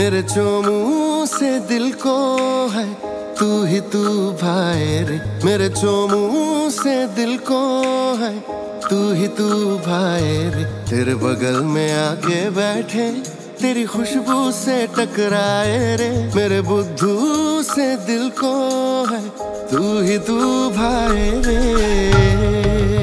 मेरे चोमू से दिल को है तू ही तू भाई रे। मेरे चोमू से दिल को है तू ही तू भाई रे। तेरे बगल में आके बैठे तेरी खुशबू से टकराए रे। मेरे बुद्धू से दिल को है तू ही तू भाई रे।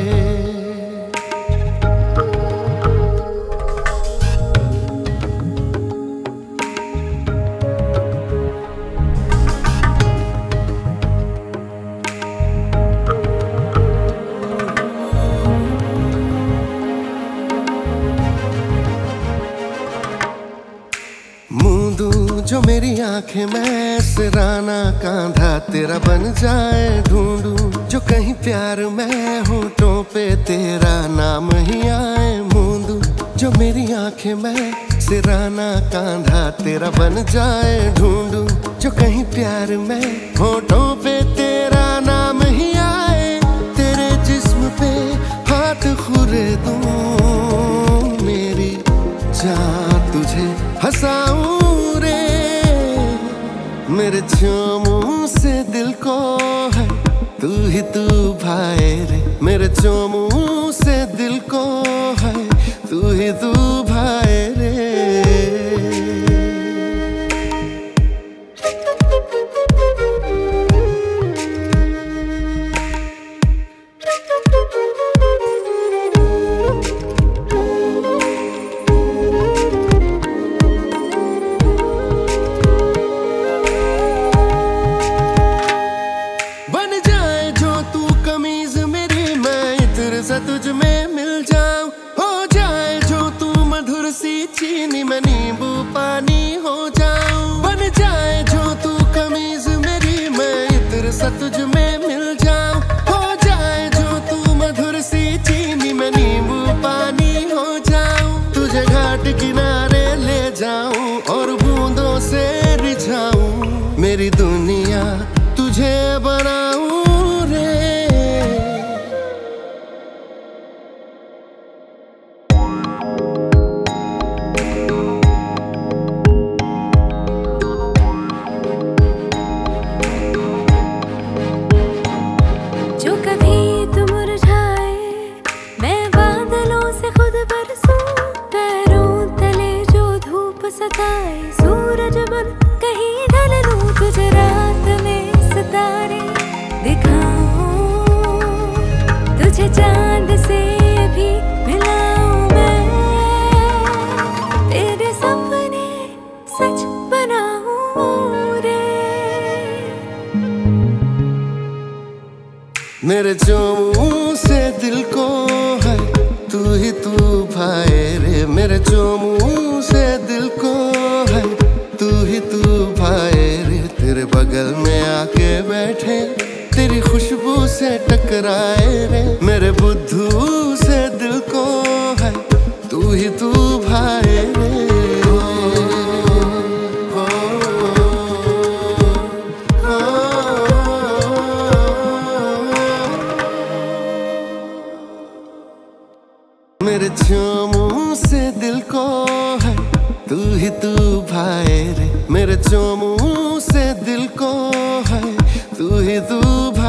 मूंदू जो मेरी आंखें मैं सिराना कांधा तेरा बन जाए। ढूंढूं जो कहीं प्यार में होठों पे तेरा नाम ही आए। मूंदू जो मेरी आंखें मैं सिराना कांधा तेरा बन जाए। ढूंढूं जो कहीं प्यार में होठों पे तेरा नाम ही आए। तेरे जिस्म पे हाथ खुरे दूं मेरी जान तुझे हंसाऊं रे। मेरे चोमू से दिल को है तू ही तू भाई रे। मेरे चोमू से दिल को है तू ही तू भाई रे। तुझ में मिल जाऊं हो जाए जो तू मधुर सी चीनी मैं नींबू पानी हो जाऊं। बन जाए जो तू कमीज मेरी मैं इत्र सा तुझ में मिल जाऊं। हो जाए जो तू मधुर सी चीनी मैं नींबू पानी हो जाऊं। तुझे घाट किनारे ले जाऊं और बूंदों से रिझाऊं। मेरी दुनिया तुझे बनाऊं रे। सूरज बन कहीं ढल लूं तुझे रात में सितारे दिखाऊं। तुझे चांद से भी मिलाऊं मैं। तेरे सपने सच बनाऊं रे। मेरे चोमू से दिल को है तू ही तू भाई रे। मेरे चोमू से दिल को है तू ही तू भाई रे। तेरे बगल में आके बैठे तेरी खुशबू से टकराए रे। मेरे बुद्धू से दिल को है तू ही तू भाई रे। मेरे चोमू से दिल को है तू ही तू भाई रे। मेरे चोमू से दिल को है तू ही तू भाई।